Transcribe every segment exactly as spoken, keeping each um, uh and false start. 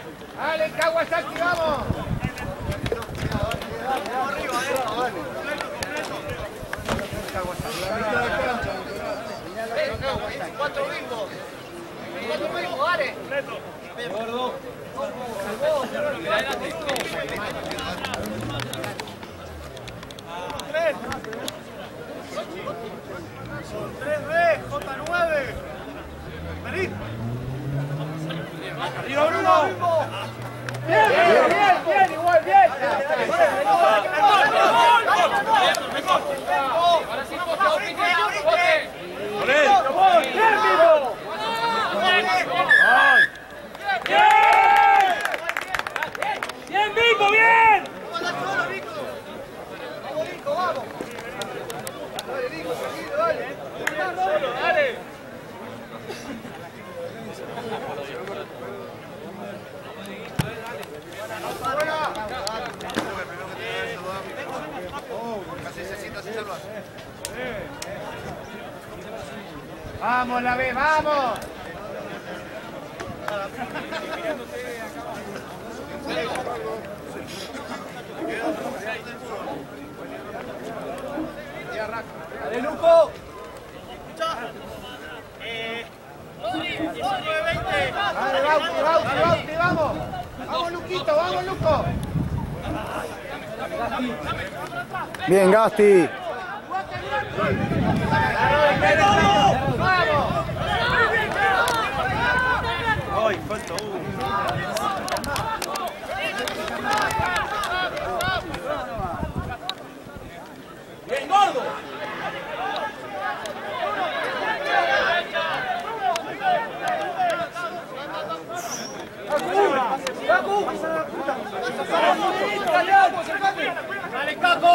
Dale, Kawasaki, vamos. Cuatro bimbos. Cuatro bimbos, dale. Gordo. Tres. Tres B, J nueve. Vení. Arriba, Bruno. Bien, bien, bien, bien, igual, bien. Ahora sí, poste, poste. Bien, vivo. Bien, Vico, bien. Vamos, Vico. Vamos, Vico, vamos. Dale, Vico, tranquilo, dale. Dale. Vamos, la B, vamos. Dale, Luco. Eh, Dale, Bauti, Bauti, Bauti, vamos. Vamos, Luquito, vamos, Luco. Bien, Gasti. ¡Vamos! ¡Ay, falta uno! ¡Bien, gordo! ¡Dale, Caco!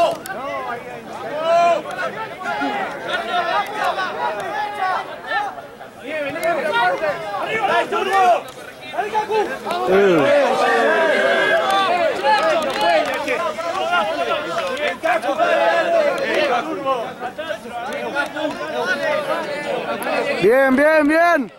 ¡Bien, bien, bien! ¡Arriba, dale, Turbo! ¡Dale, Cacu! Bien, bien, bien.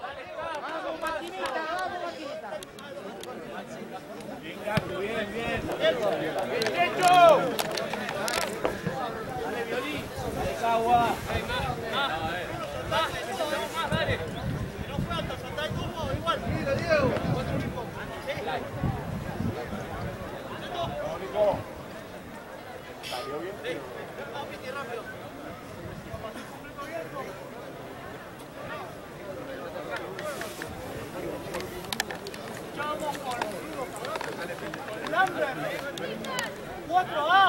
cuatro A.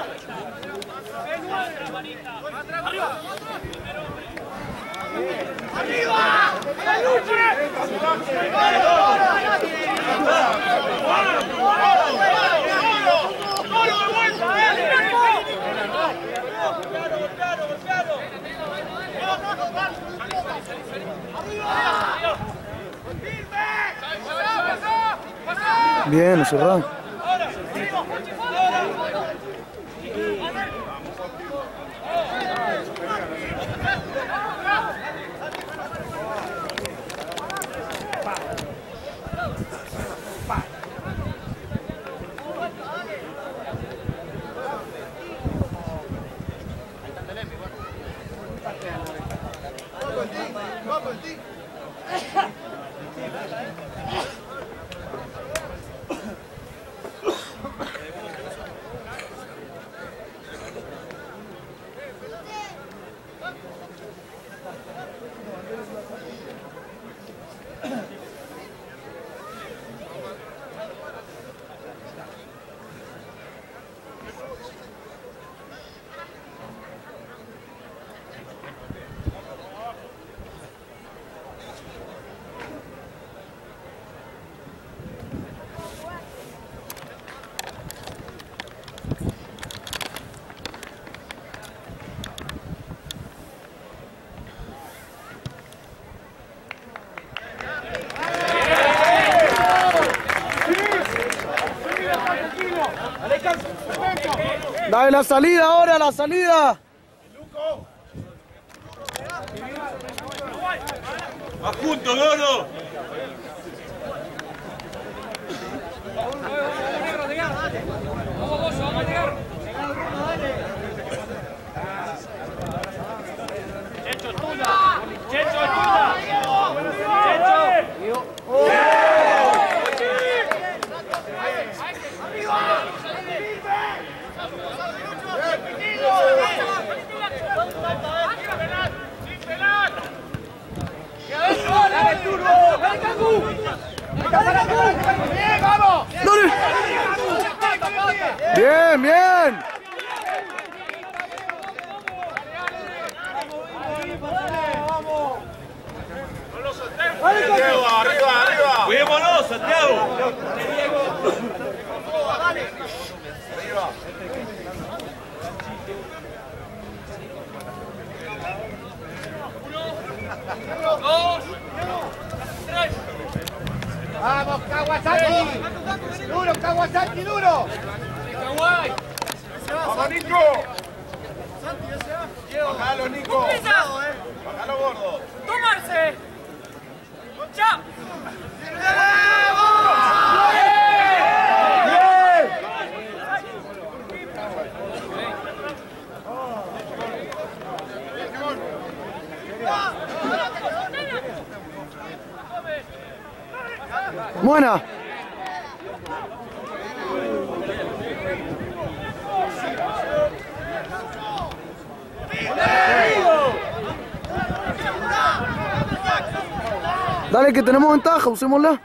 Arriba. Arriba. Bien, cerrado. Dale la salida ahora, la salida. ¡Va junto, gordo! ¡Bien, vamos! ¡Dale! ¡Bien, bien! Santiago, arriba, arriba. Cuidémonos, Santiago. ¡Vamos, Kawasaki! ¡Duro, Kawasaki, duro! ¡Vamos, Nico! ¡Bájalo, Nico! ¡Bájalo, gordo! ¡Tomarse! ¡Ya! Buena. Dale, que tenemos ventaja, usémosla.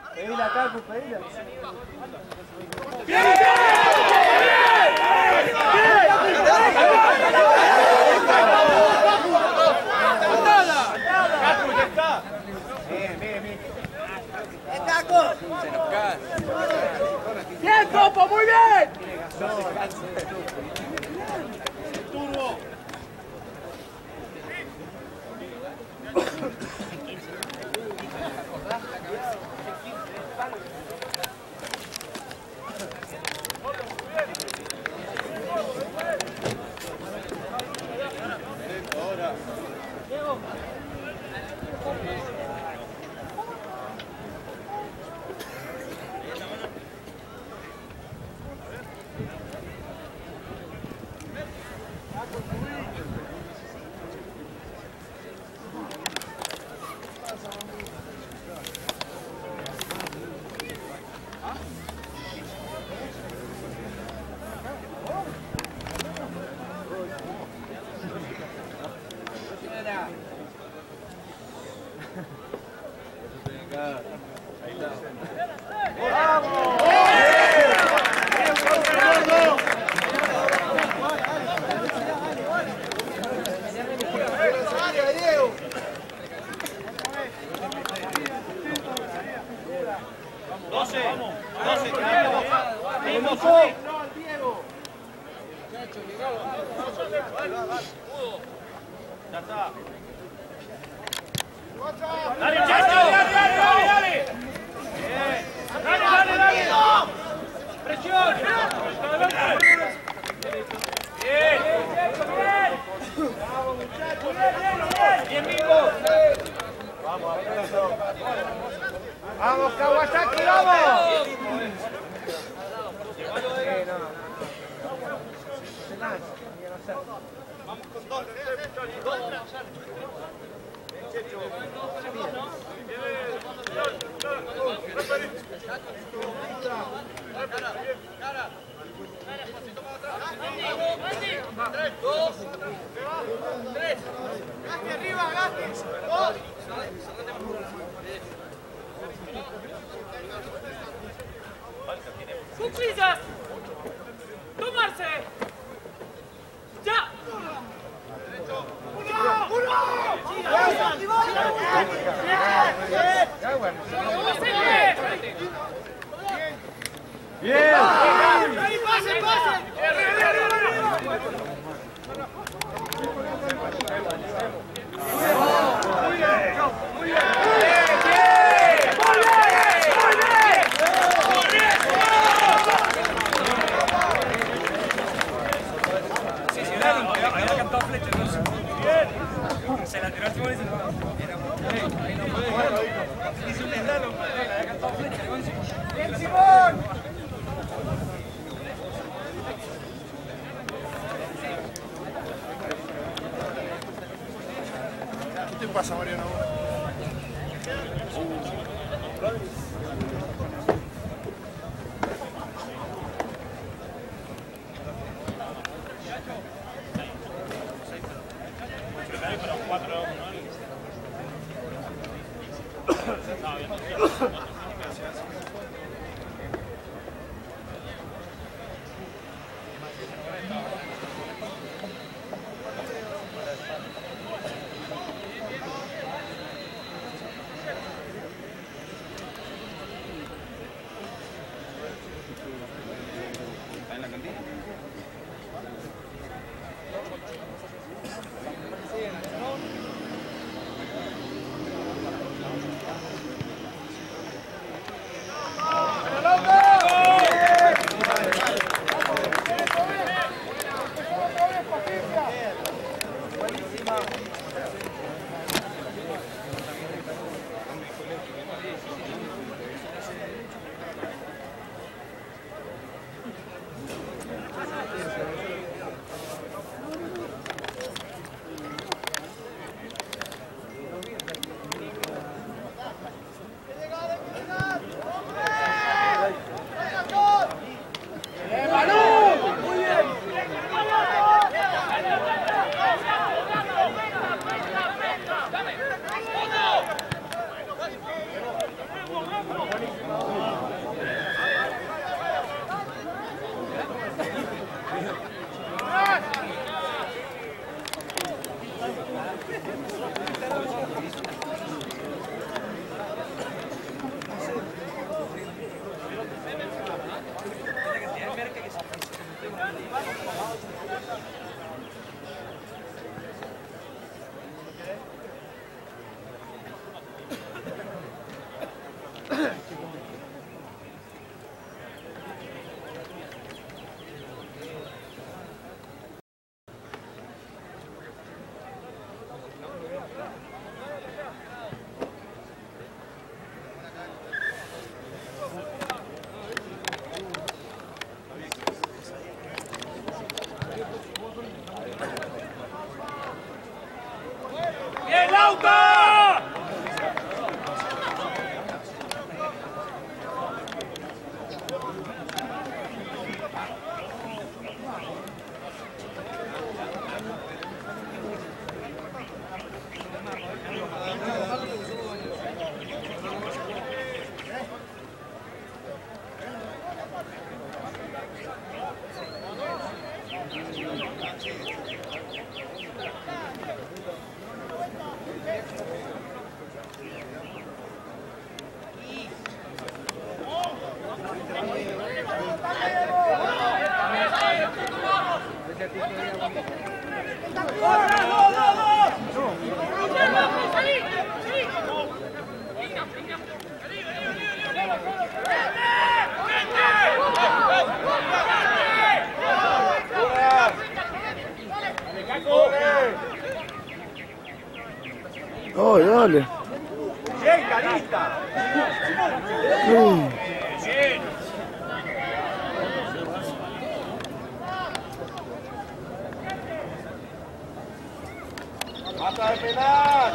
¡Bien, Copo! ¡Muy bien! doce, doce, vamos, ya está. Dale, chacho, dale, dale, dale, dale. Dale, dale, dale. Presión. Bien. Vamos, muchachos. Bien, Mingo. Vamos, ¡Vamos, Kawasaki, vamos! vamos con dos. ¡Cuclillas! ¡Tomarse! ¡Ya! Bien. ¡Pasen, pasen! Se la tiró al timón y se lo va. Hizo un eslalo, le había cantado flecha. ¡Bien, Simón! ¿Qué te pasa, Mariano? Pero cuatro, ¿no? Oh, dale. Bien, Carita. Uy. Bien. Basta de penal.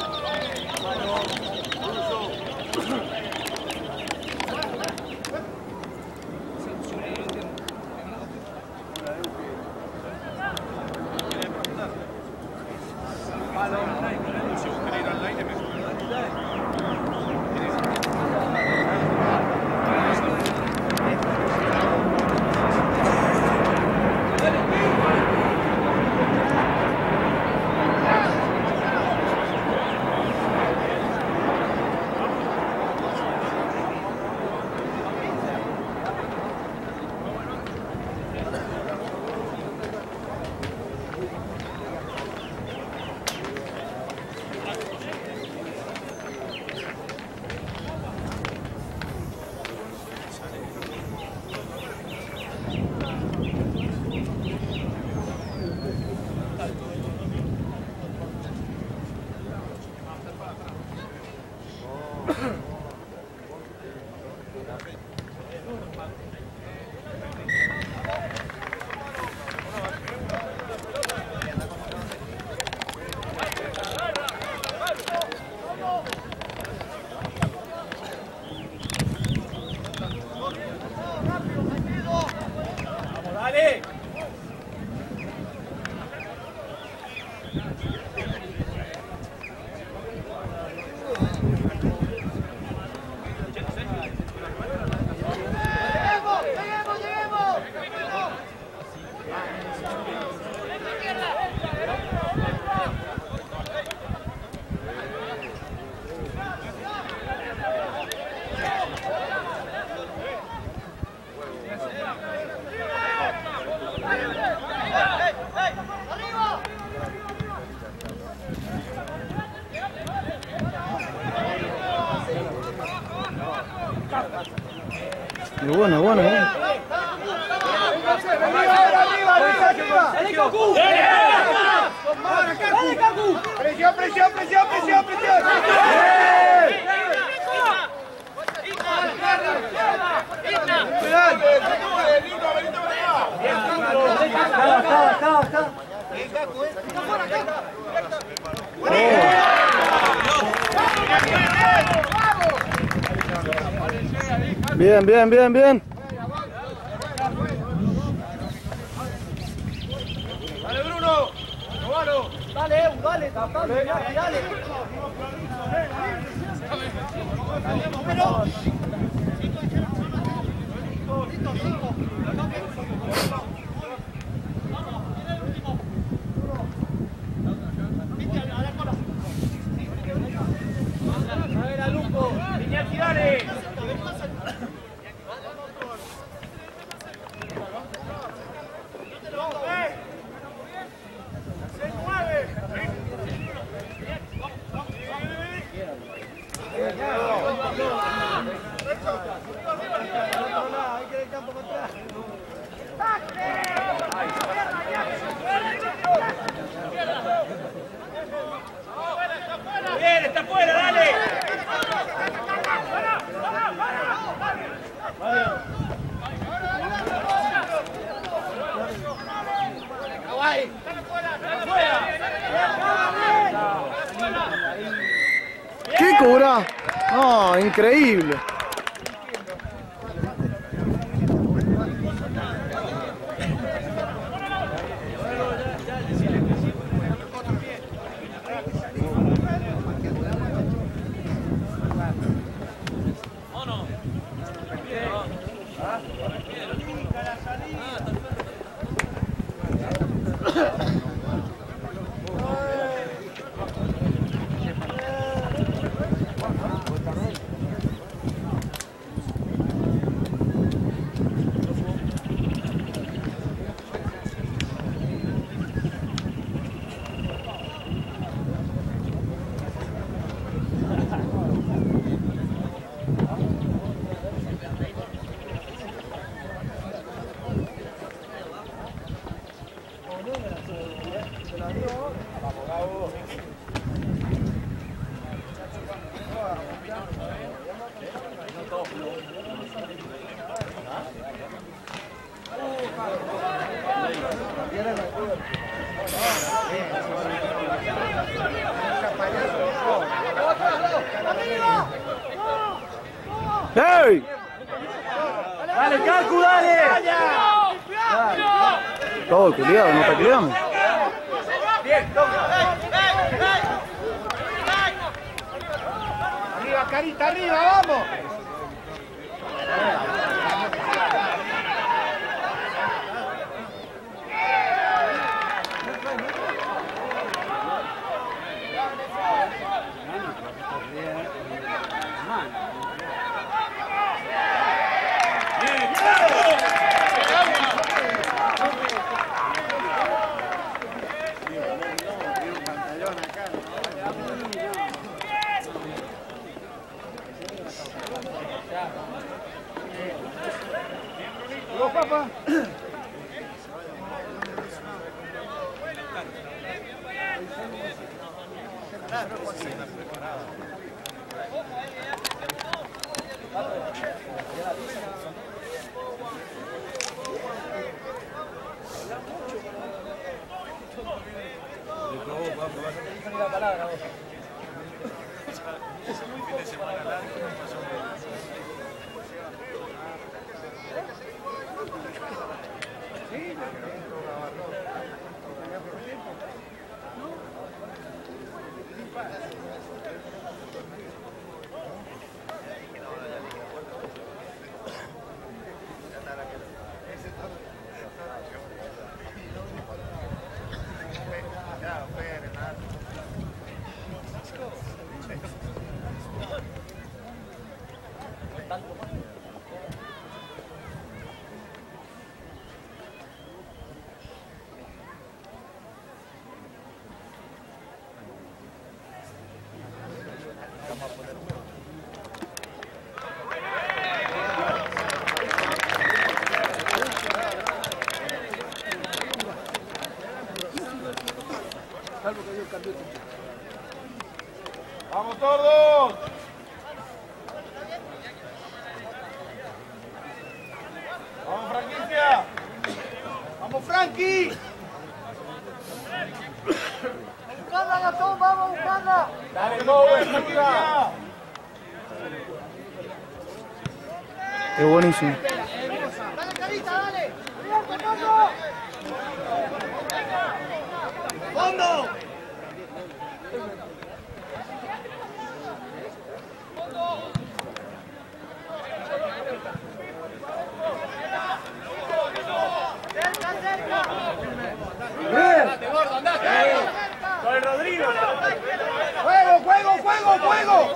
Y bueno, bueno, bueno. ¡Dale, Cacu! ¡Dale, Cacu! Presión, presión, presión, presión, presión. Bien, bien, bien, bien. Dale, Bruno. Novalo. Dale, Edu, dale, dale, dale, dale. A ver, a Luco. Iñaki, dale. Bien, está fuera, dale. ¿Qué cobra? No, increíble. ¡Ey! Dale, Cacu, dale. Todo peleado, no peleamos. Bien, toca. Arriba, Carita, arriba, vamos. Vos, papá. ¡Vamos todos! ¡Vamos, franquicia! ¡Vamos, Frankie! ¡Buscarla, Gastón! ¡Vamos a buscarla! ¡Dale, Lowe, franquicia! Es buenísimo. ¡Dale, Carita, dale! ¡Bien, Fernando! ¡Fondo! ¡Cerca, cerca! Con Rodrigo. ¡Fuego, fuego, fuego, fuego!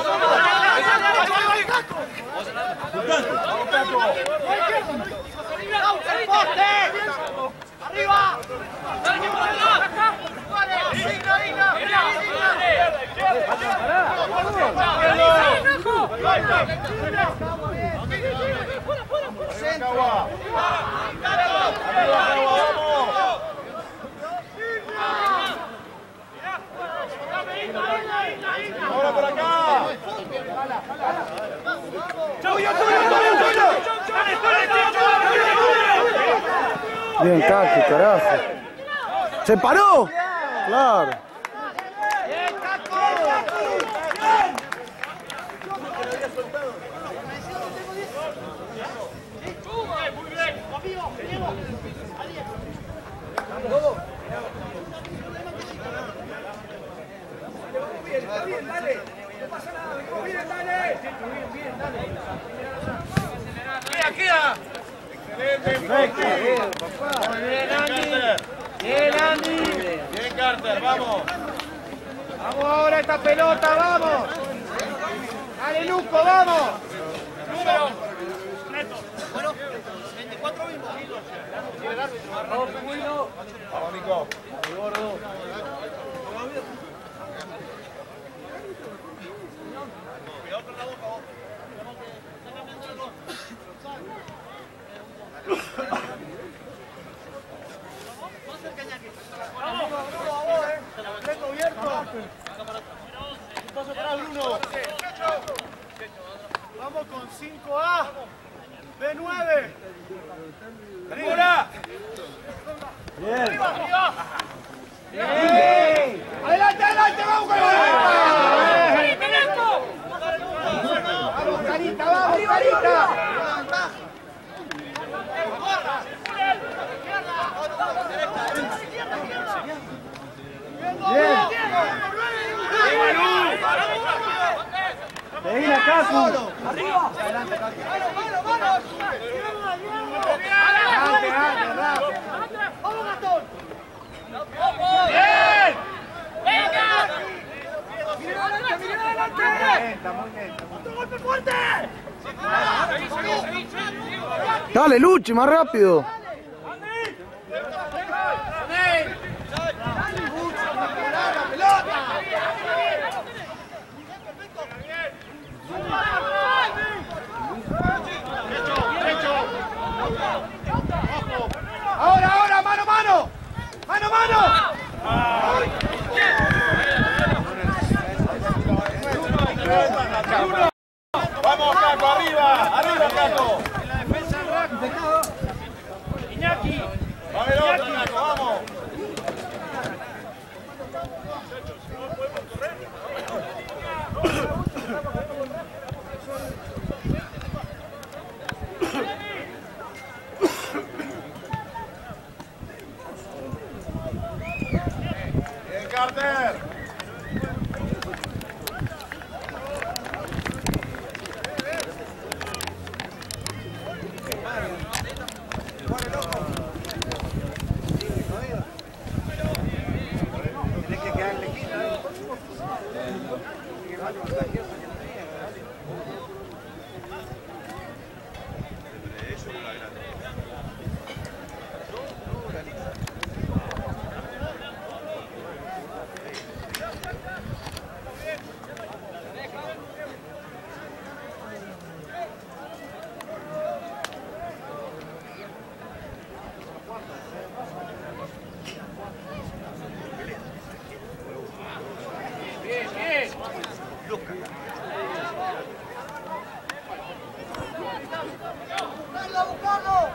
¡Arriba! ¡Ahora por acá! ¡Tuyo, tuyo, tuyo, tuyo! Bien, Cacu, carajo. ¡Se paró! Claro. ¡Queda, queda! ¡Excelente! ¡Muy bien, Andy! ¡Bien, Andy! ¡Bien, Carter! ¡Vamos! ¡Vamos ahora a esta pelota! ¡Vamos! ¡Dale, Luco! ¡Vamos! ¡Número! Bueno, veinticuatro mismos. ¡Vamos, Nico! Vamos con cinco A. B nueve. ¡Arriba! Bien. ¡Bien! ¡Adelante, adelante! ¡Vamos con el ¡Vamos, Carita! ¡Vamos, Carita! Seguí la Cacu. Arriba. Adelante, Cacu. Mano, mano, mano. Adelante, adelante, rápido. Vamos, Gastón. ¡Bien! ¡Venga! Mira adelante, mira adelante. Muy lenta, muy lenta. ¡Otro golpe fuerte! Dale, Luchi, más rápido. Ahora, ahora, mano, mano. Mano, mano. ¡Vamos, Caco, arriba! ¡Arriba, Caco! Iñaki. ¡Va a haber otro, Caco, vamos! ¡Bien, Carter! Tenés que quedarle quieto. ¡Buscarlo, buscarlo!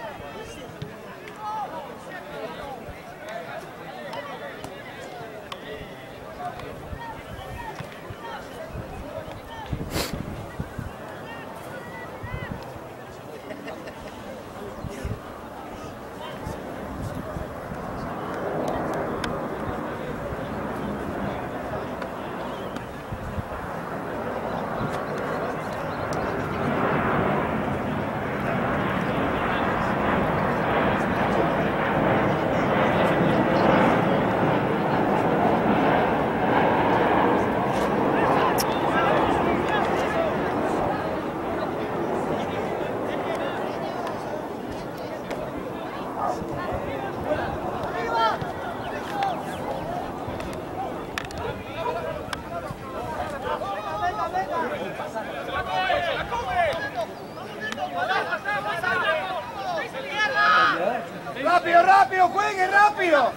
Rápido, rápido, jueguen rápido.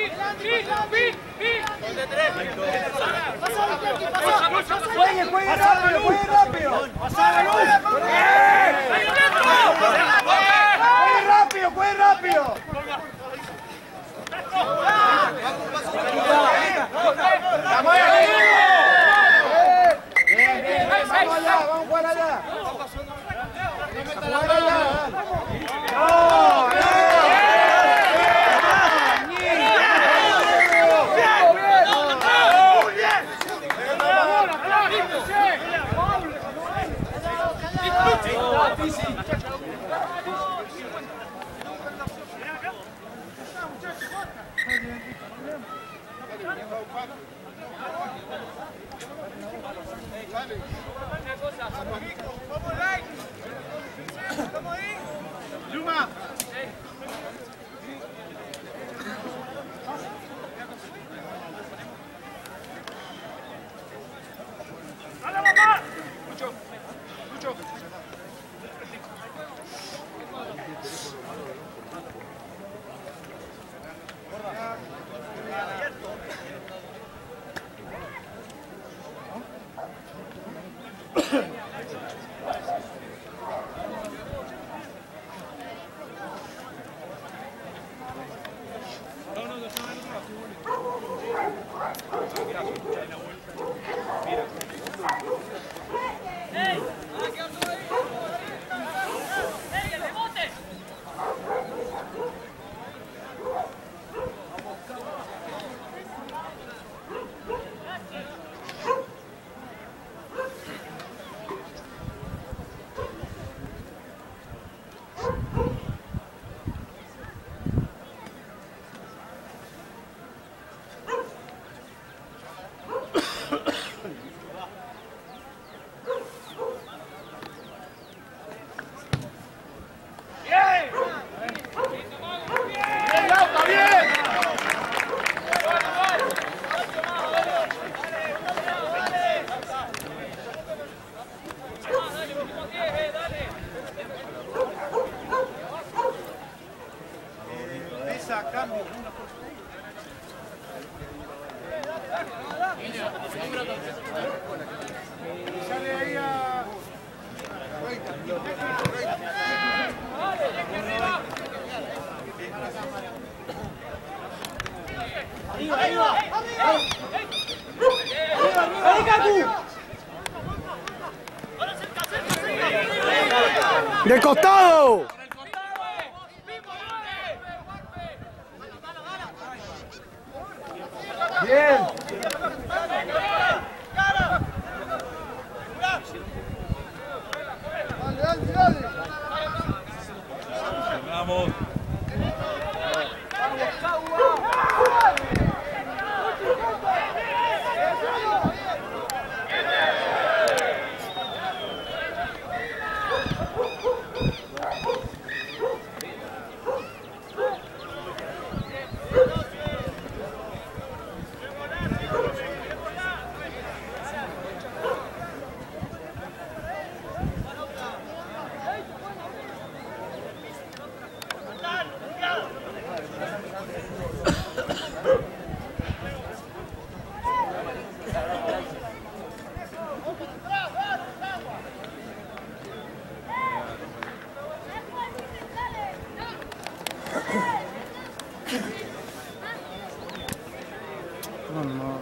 Jueguen, jueguen rápido, jueguen rápido. Jueguen rápido, jueguen rápido. Vamos allá. Bien, bien, bien, vamos allá, vamos a jugar allá. A jugar allá. No, no. Luma. Sale ahí a... Arriba, arriba. ¡Ahí, Cacu! ¡De costado! Bien. Dale, dale, dale. Vamos. No, no.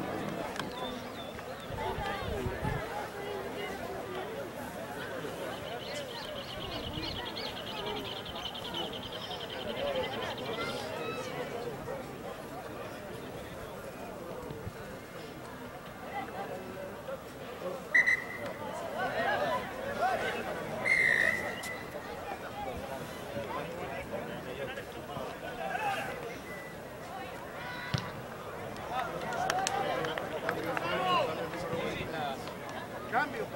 Cambio.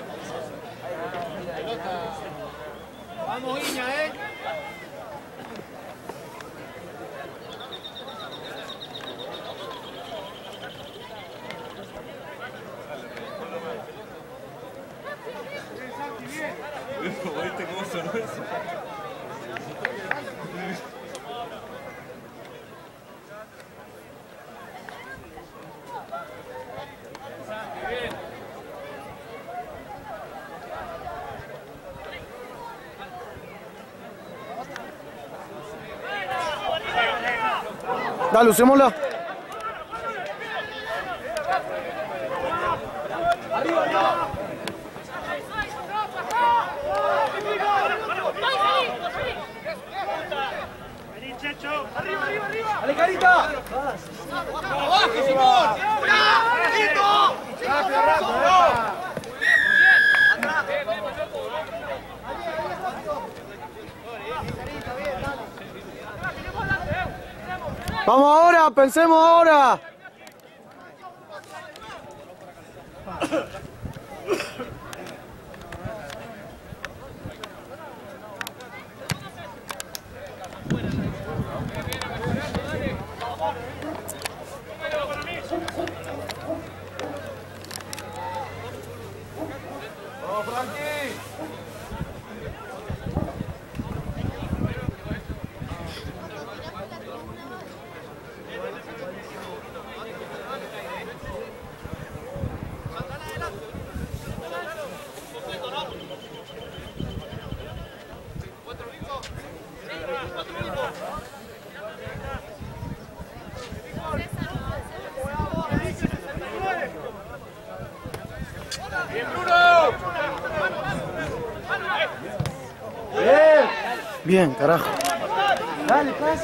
Vamos, Iña, ¿eh? Bien, Santi, bien. ¿Viste cómo sonó eso? Dale, usémosla. Arriba, arriba, arriba. ¡Dale, Carita! ¡Abajo, Simón! ¡Listo! ¡Rápido, rápido! Vamos ahora, pensemos ahora. ¡Vamos, Frankie! ¡Bien, Bruno! Bien. Bien, carajo. Dale, pase.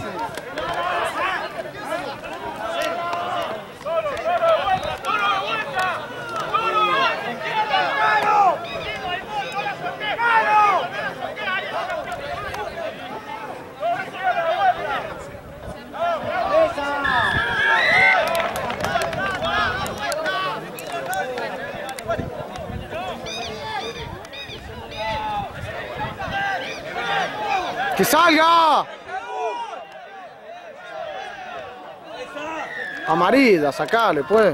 ¡Que salga! Amarilla, sacale, pues.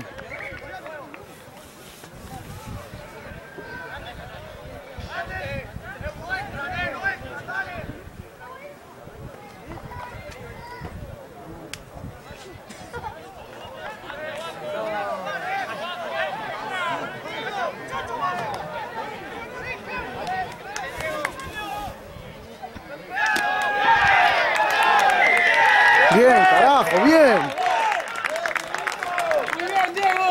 Bien, carajo, bien. Muy bien, Diego.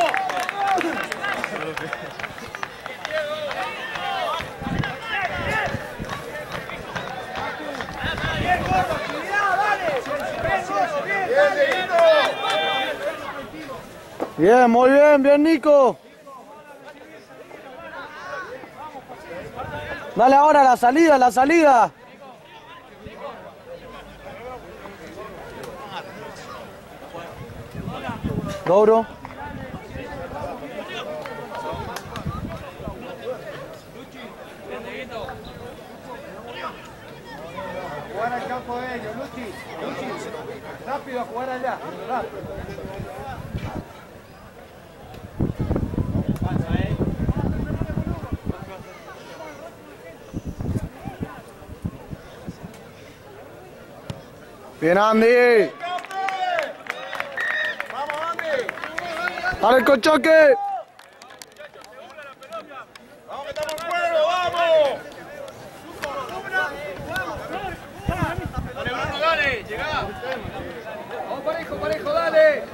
Bien, gordo, actividad, dale. Bien, gordo, bien, dale. Bien, muy bien, bien, Nico. Dale ahora la salida, la salida. Dobro. Jugar al campo de ellos, Luchi. Luchi, rápido a jugar allá. Rápido. Bien, Andy. Vamos, Andy. Dale con choque. Vamos, que estamos en juego, vamos. Dale, Bruno, dale, llegá. Vamos parejo, parejo, dale.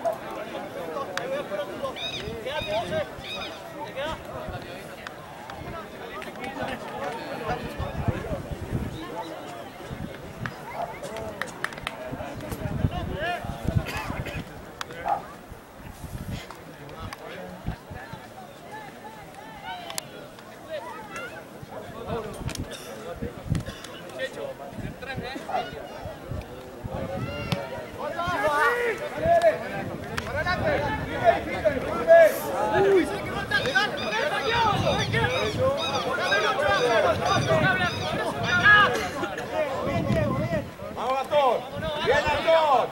Vamos, Gastón. Bien, Gastón.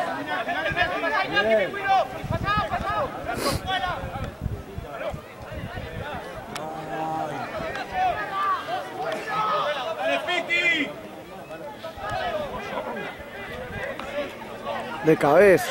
Dale, Piti. De cabeza.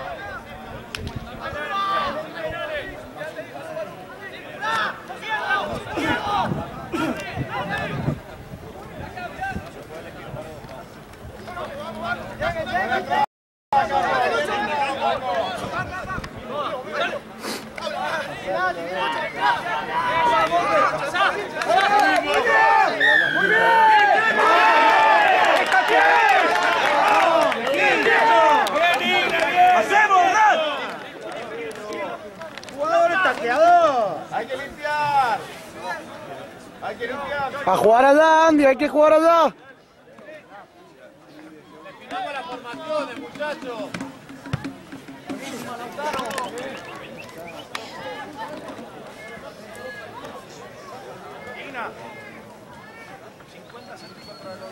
Hay que limpiar. Hay que limpiar. A jugar allá, Andy, hay que jugar allá. Terminamos las formaciones, muchachos. Igna. cincuenta centímetros de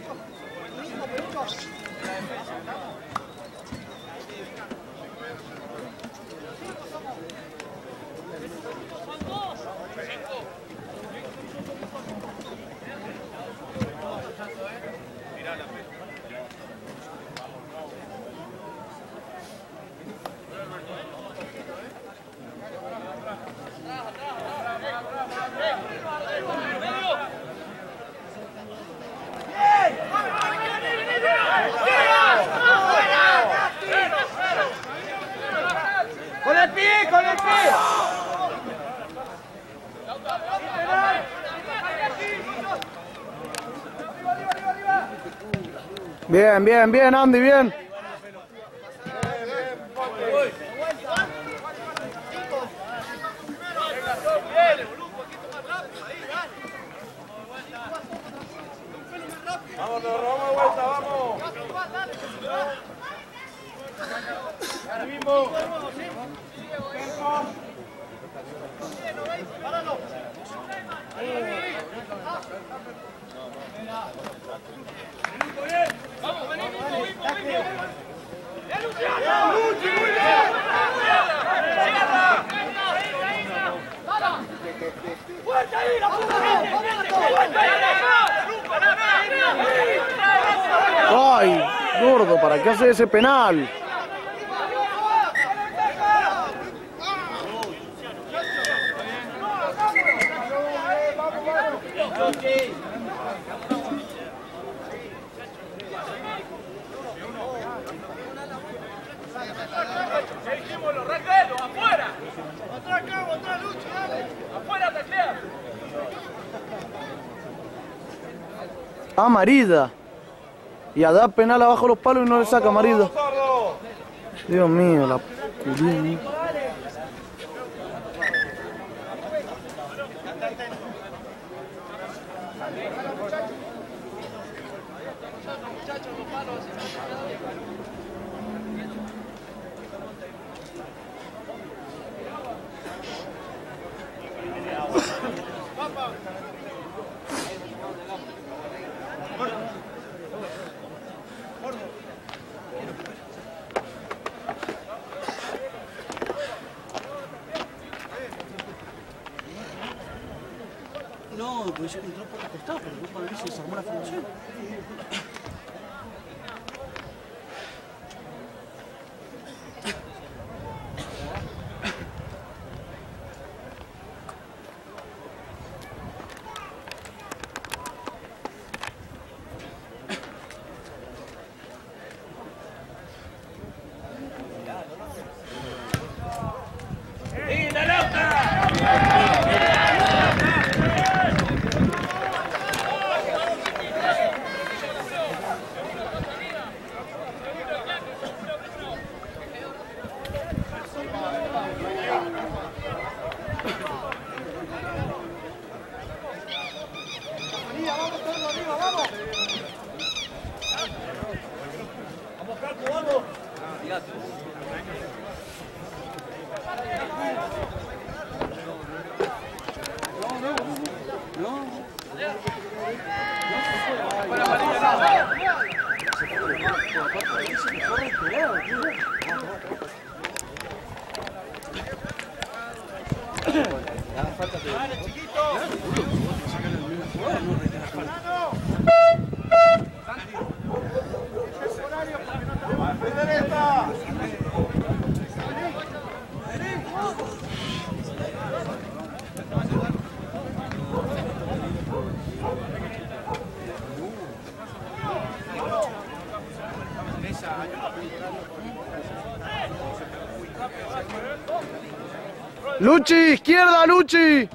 ¡Con el pie, con el pie! Bien, bien, bien, Andy, bien. Vamos, nos robamos de vuelta, vamos. Ahora mismo. Vamos, vení, Nico, Nico, Nico. Ay, gordo, ¿para qué hace ese penal? Amarilla. Y a dar penal abajo los palos y no le saca amarilla. Dios mío, la culina. No, pues yo entró por el costado, pero no para ver si desarmó la formación. Luchi, izquierda, Luchi.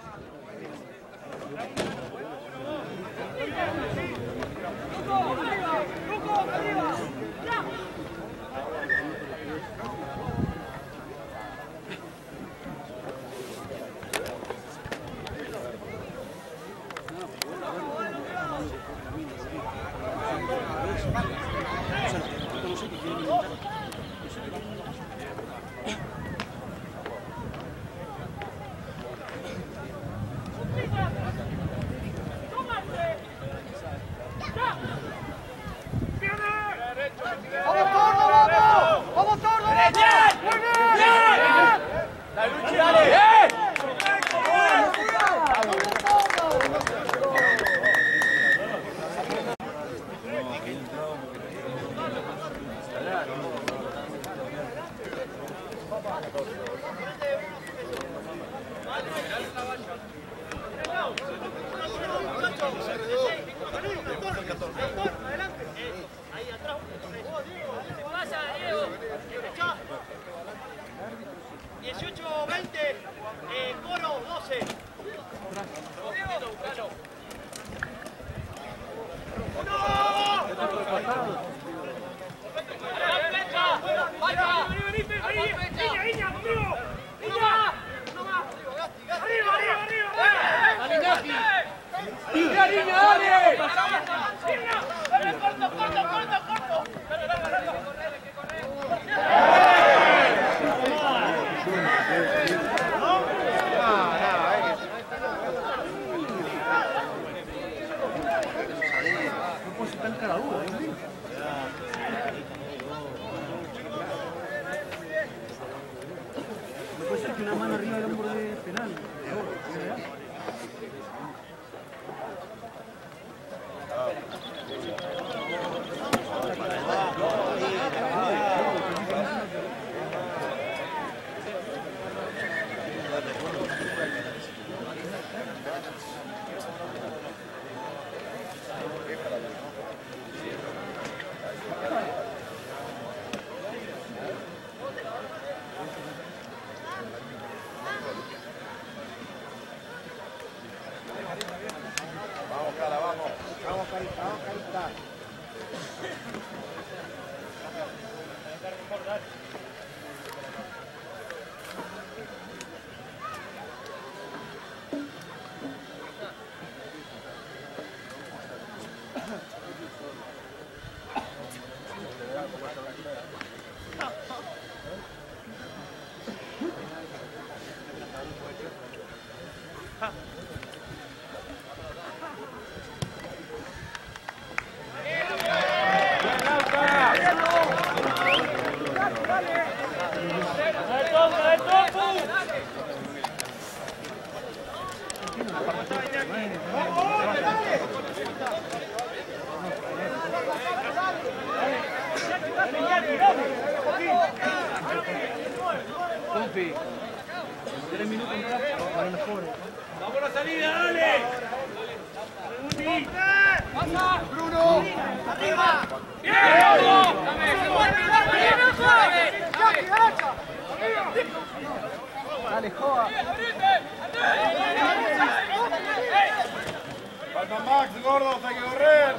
dieciocho veinte, eh, Coro doce. Puede ser que una mano arriba del hombro de penal. Carita, vamos, Carita. ¡Vamos a la salida, dale! ¡Pasa! ¡Bruno! ¡Arriba! ¡Bien! ¡Dale, joda! Falta Max, gordos, hay que correr.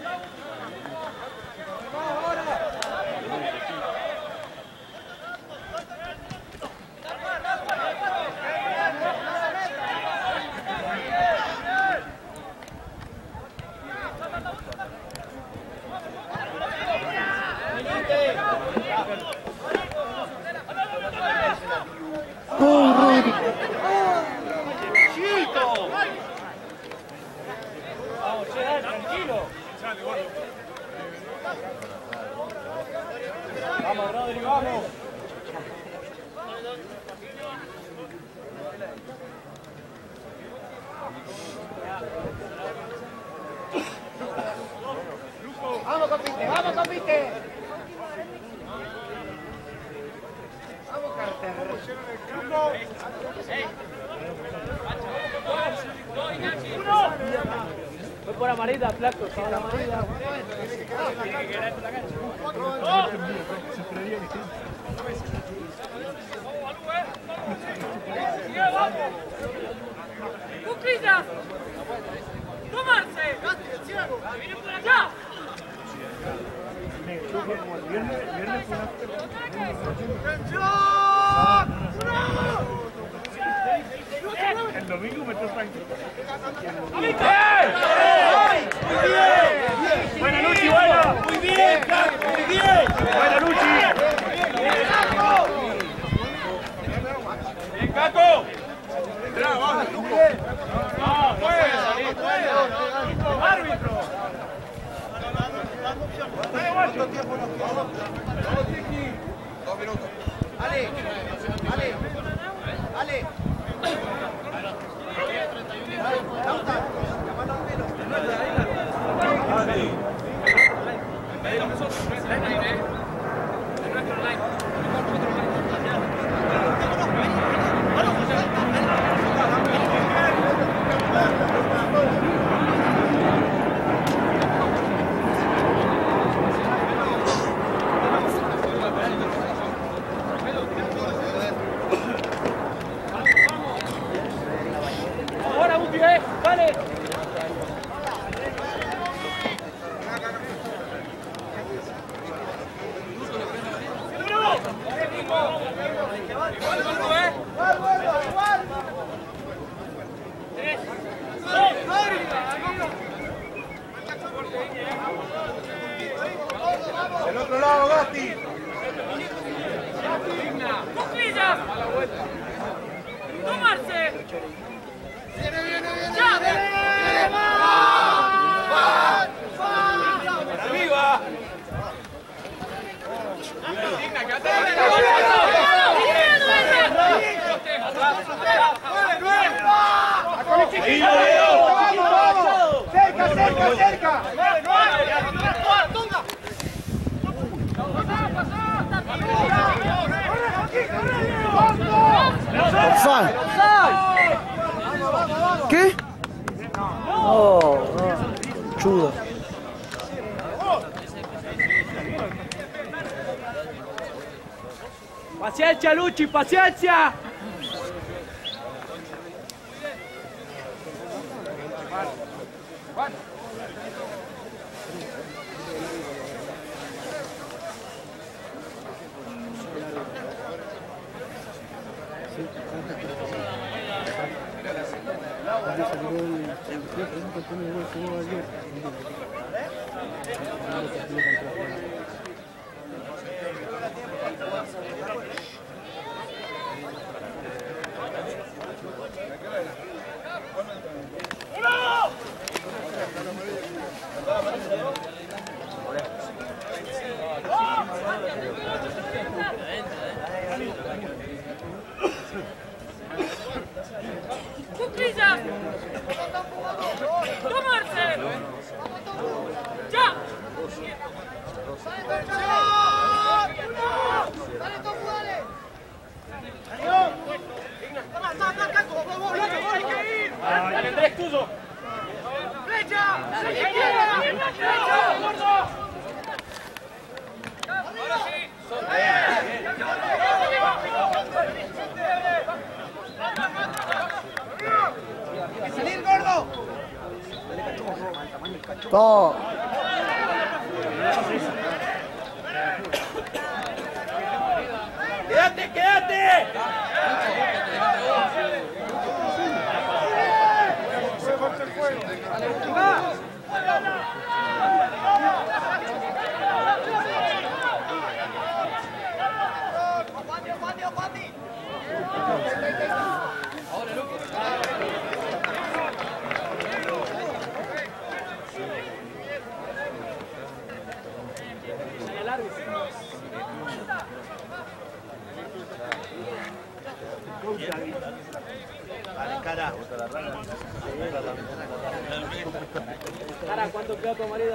Vamos, Rodri, vamos. ¡Vamos, compite! ¡Vamos, compite! ¡Vamos, Carter! Fue por amarilla, flaco. Por la amarilla. ¡Cuclillas! ¡Tomarse! ¡Viene por acá! El domingo me toca. ¡Muy bien! ¡Buena, Luchi, buena! ¡Muy bien, Caco! ¡Muy bien! ¡Buena, Luchi! ¡Bien, Caco! ¡Bravo! ¡No, puede salir! ¡Árbitro! ¿Cuánto tiempo nos queda? Dos minutos. Ale, Ale, Ale. Lauta, llamando al pelo. ¡Ahora, Guti, eh! ¡Dale! El otro lado, Gasti. ¡Cuclillas! ¡Tomarse! ¡Viene, viene, viene! ¡Ya! ¡Arriba! ¡Vamos, vamos! ¡Cerca, cerca, cerca! Offside. ¿Qué? Oh, no. Chuda. ¡Paciencia, Luchi, paciencia! Cuclillas. Tomarse. Ya. Dale, Tofu, dale. Dale, Andrés, tuyo. ¡Flecha! ¡Flecha! ¡Gordo! Ahora sí. ¡Hay que salir, gordo! Todo. ¡Quédate, quédate! ¡Aguante, aguante, aguante! Cara, ¿cuánto queda tu marido?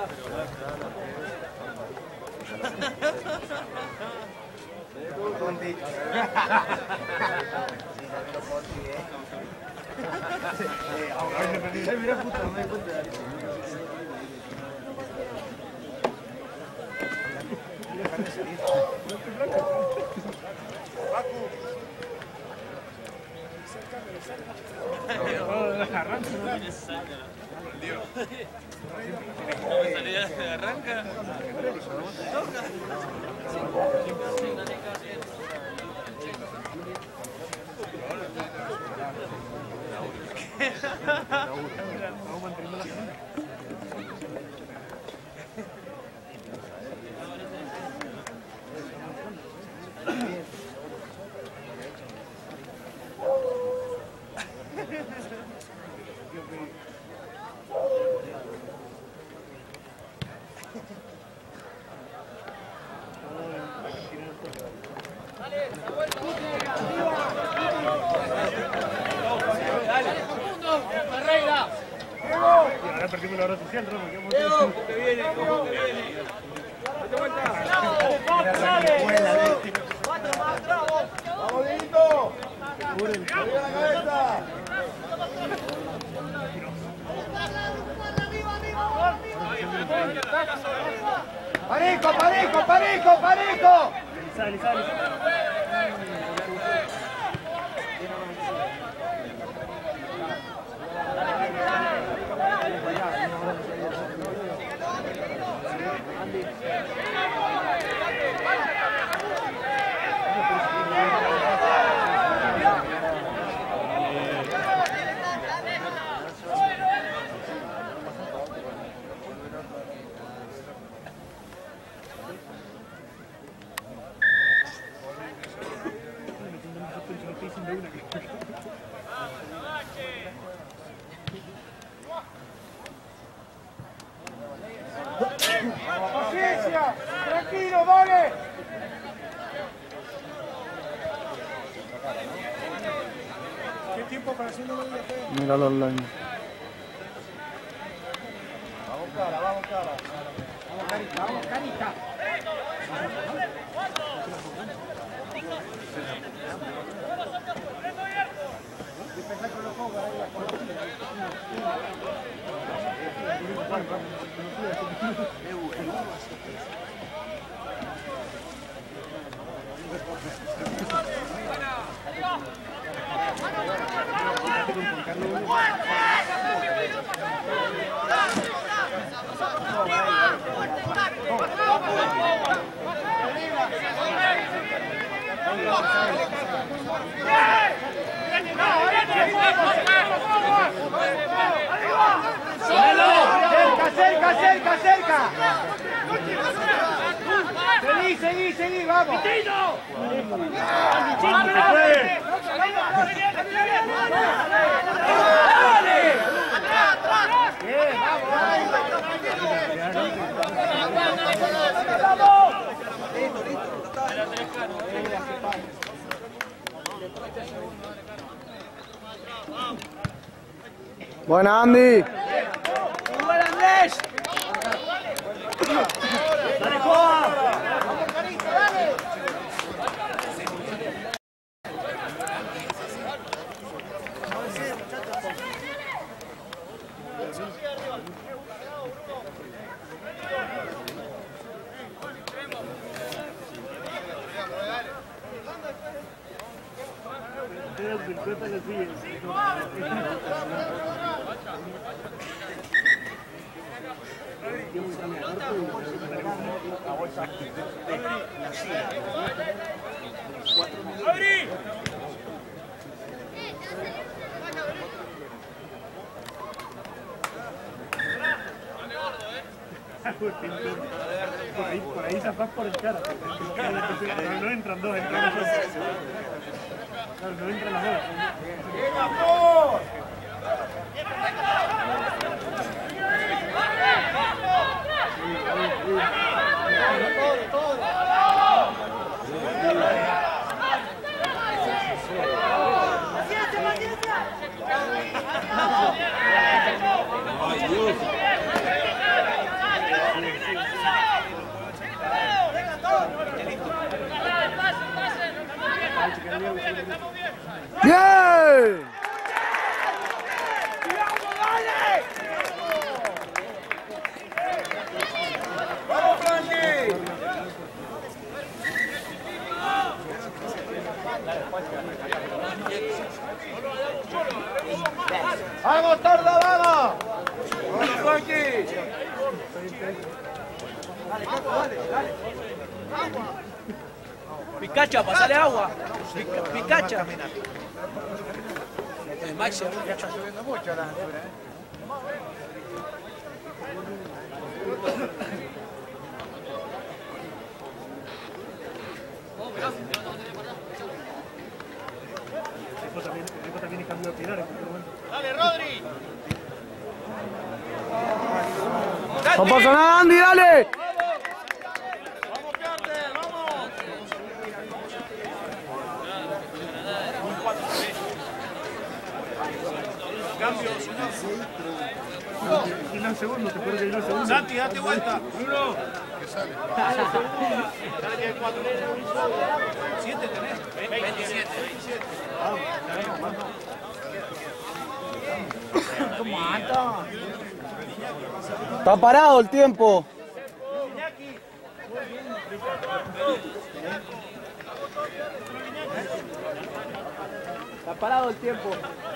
Arranca. Ahora perdimos la red social, ¿no? Diego, que viene, Diego, que viene. Date vuelta. ¡Cuatro más, bravo! ¡Vamos, Dieguito! ¡Arriba la cabeza! Parejo, parejo, parejo, parejo. Sale, sale. Paciencia, tranquilo, dale. ¿Qué tiempo para haciendo una vida fea? Míralo online. Vamos, cara, vamos, cara. Vamos, carita. ¡Fuera! Seguí, seguí, seguí, vamos. Bien, vamos. Buena, Andy. ¡Buen Andrés! ¡Dale, Coa! Vamos, Carita, dale. Por ahí, por ahí tapás por el cara. No, no entran dos, entran los dos. Claro, no entran los dos. ¡Bien! ¡Vamos, Frankie! ¡Vamos, Tordo, vamos! ¡Vamos, Frankie! Dale, Caco, dale, dale. ¡Agua! Picacha, pasale agua. Pic- Picacha. El Maxi. Ya está subiendo mucho la altura, ¿eh? Eso también, eso también es cambio de pilares. ¡Dale, Rodri! No pasa nada, Andy, dale. ¡Vamos, Carter! ¡Vamos! Cambios. Y no el segundo, te puede ir al segundo. Santi, date vuelta. Uno. ¿Qué sale? Dale que hay cuatro. ¿Siete tenés? veintisiete. ¿Cómo anda? Está parado el tiempo. Está parado el tiempo.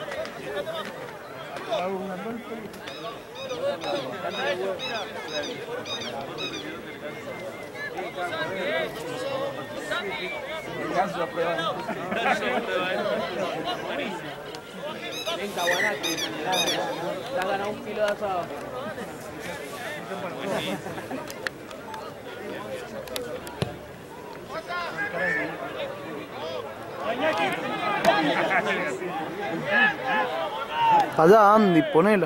Venga, Guanate. Te has ganado un kilo de asado. Allá, Andy, ponela.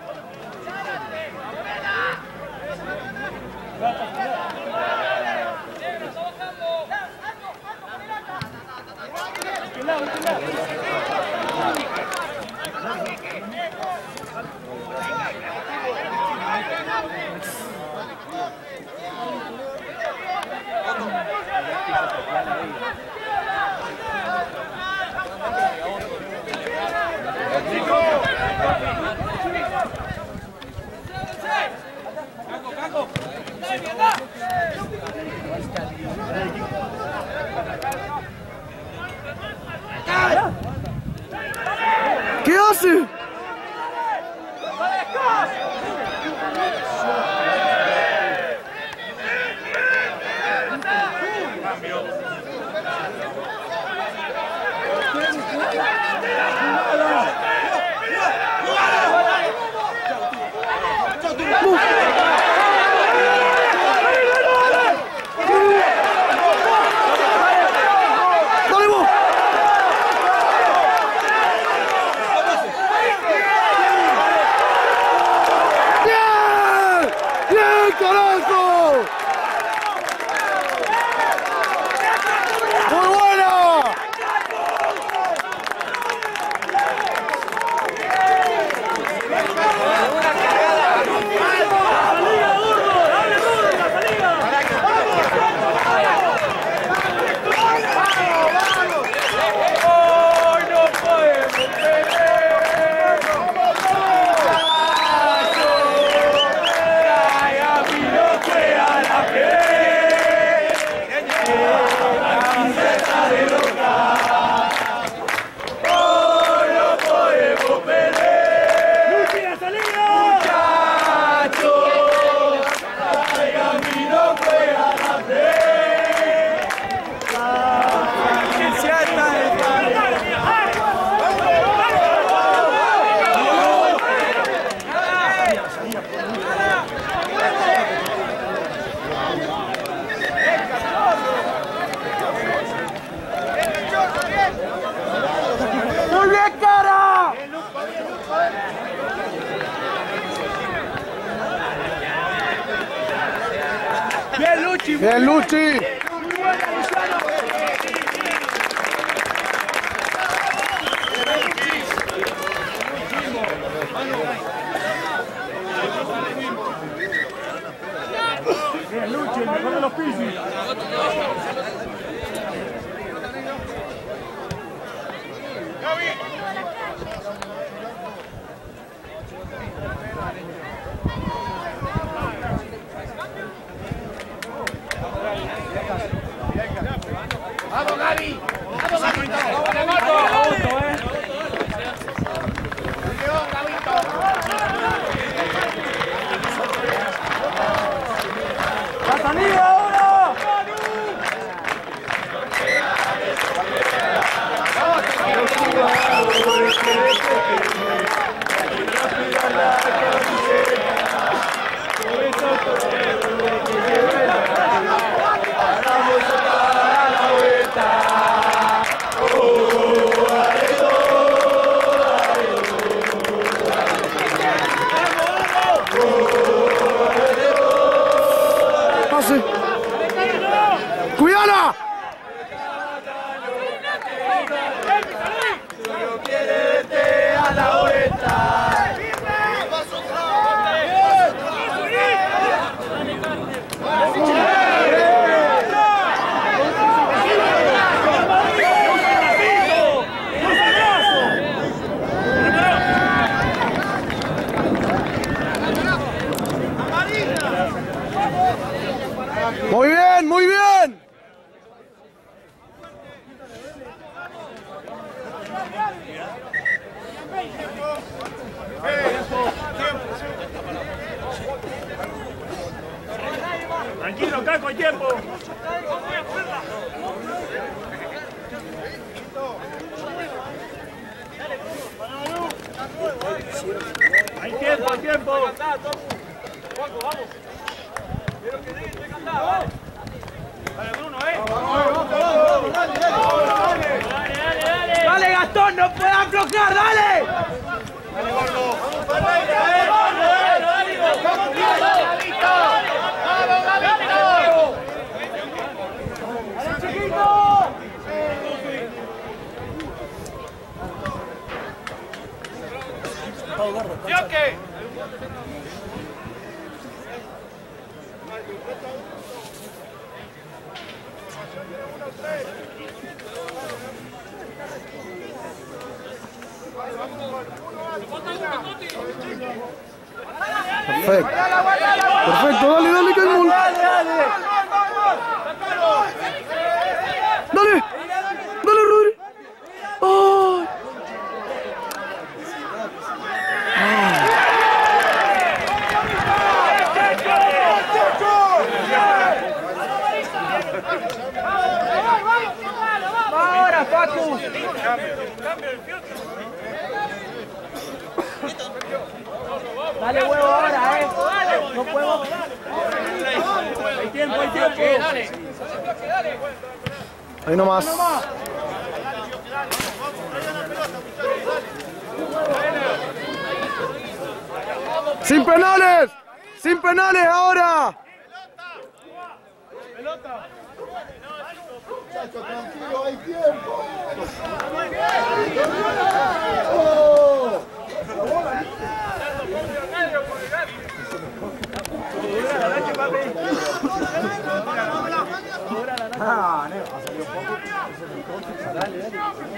¿Qué hace? Luchi! Bien, Luchi. Bien, Luchi, el mejor de los Pisis. ¡Vamos, Gaby! ¡Vamos, Gabito! ¡León, Gabito! ¡La salida ahora! Pase. ¡Cuidala! Muy bien, muy bien. Tranquilo, Caco, hay tiempo. Hay tiempo, hay tiempo. ¡Dale, Gastón! ¡No puedes aflojar! ¡Dale! ¡Yoke! Perfecto. Perfecto, dale, dale, Caimón. Dale. Dale, Rodri. ¡Ay! ¡Ahora, Facu! Dale huevo ahora, eh. No puedo. Hay tiempo, hay tiempo. Ahí nomás. ¡Sin penales! ¡Sin penales ahora! Tranquilo, hay tiempo. Ah, no, ha salido poco. Dale, dale.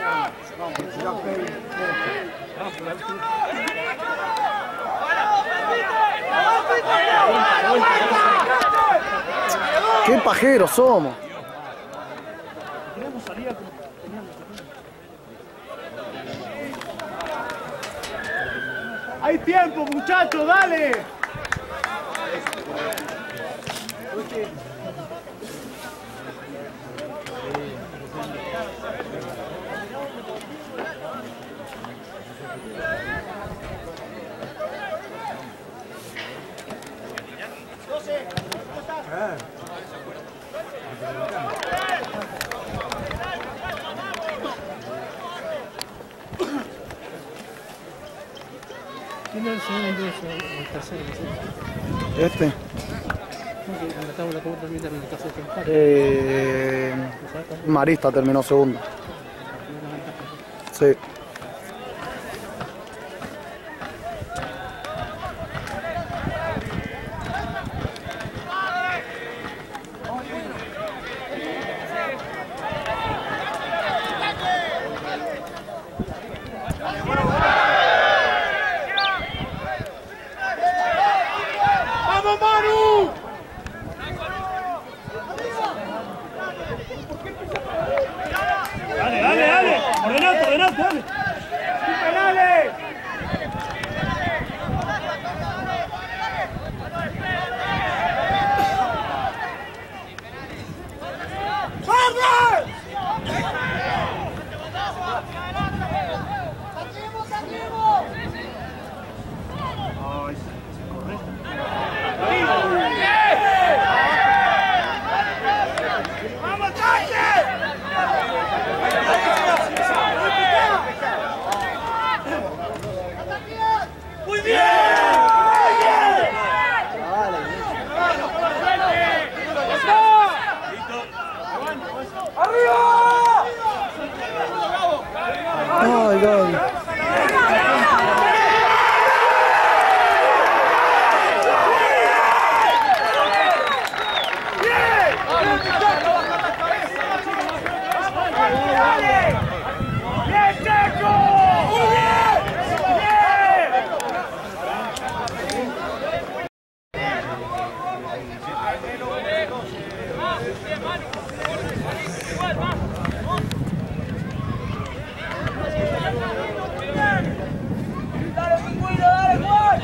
¡Qué pajeros somos! Queremos salir a... ¡Hay tiempo, muchachos! ¡Dale! ¿Quién es el segundo? El tercero. Este. tabla, ¿cómo termina en el caso de este empate? Eh, Marista terminó segundo. Sí. ¡Vamos, Manu! Dale, dale, dale. Ordenate, ordenate, dale. ¡Sin penales! ¡Vamos! ¡Saquemos, saquemos! ¡Vamos, Sánchez! ¡Muy bien! ¡Muy bien! ¡Arriba! Ay, Gaby. ¡Bien, Checo! ¡Muy bien! ¡Bien! ¡Dale, pingüino, dale, Juan!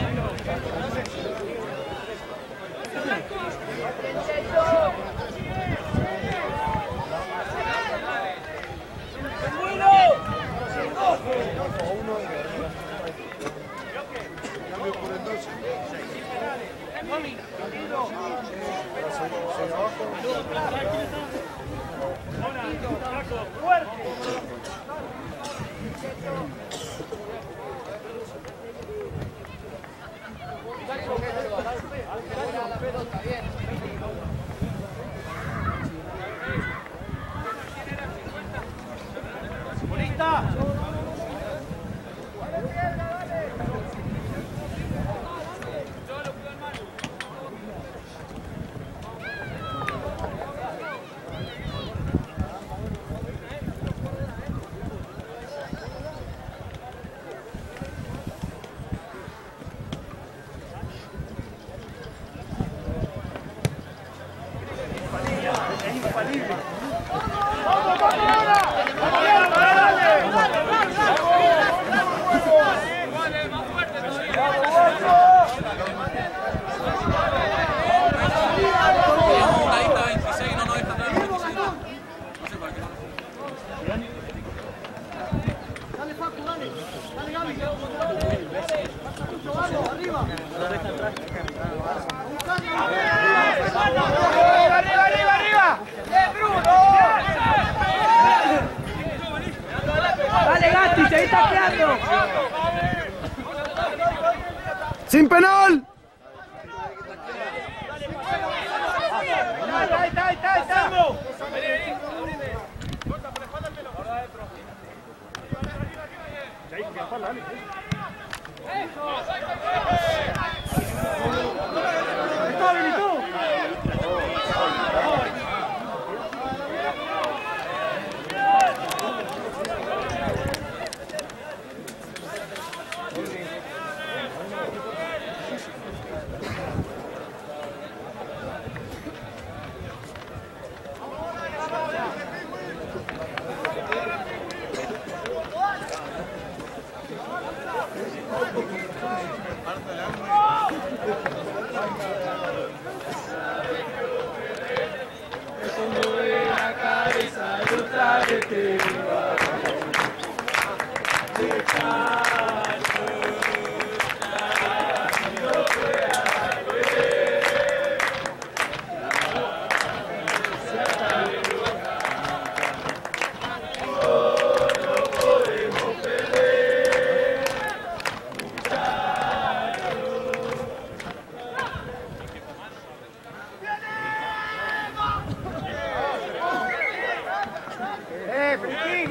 Dale, Facu, dale. Dale, Gaby. Vamos, arriba. ¡Arriba, arriba, arriba! ¡Eh, Bruno! ¡Dale, Gatti, seguí taqueando! ¡Sin penal! ¡Ahí está, ahí está, ahí está!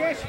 Fresh.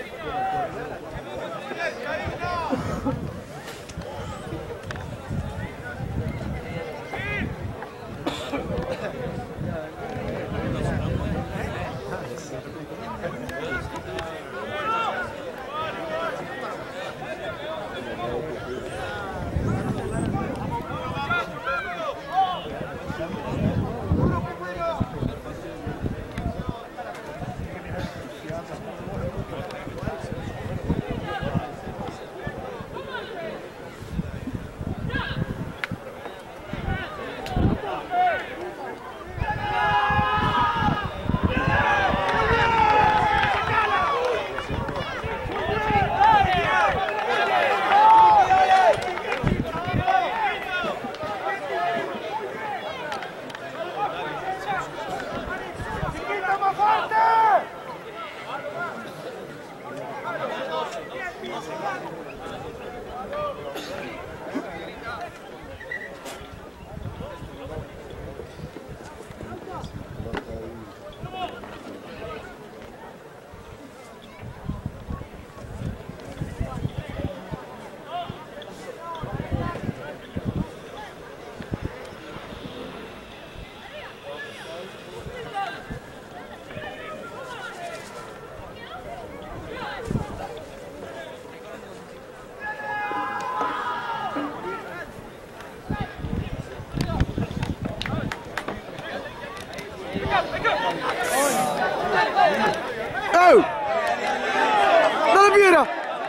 ¡Oh! ¡Dale, Piedra!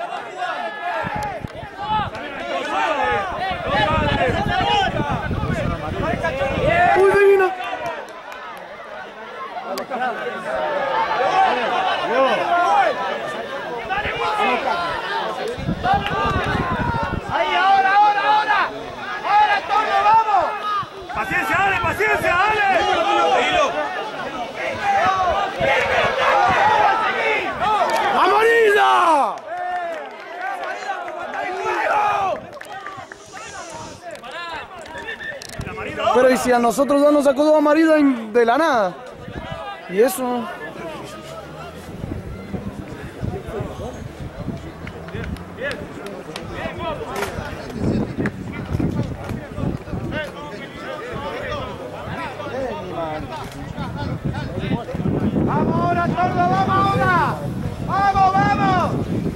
¡Uy, divino! Ahí, ahora, ahora, ahora. Ahora, Antonio, vamos. ¡Paciencia, dale, paciencia, dale! ¡Amarilla! Pero y si a nosotros dos nos sacó dos amarillas de la nada. Y eso. Vamos ahora, Tordo, vamos ahora. Vamos, vamos.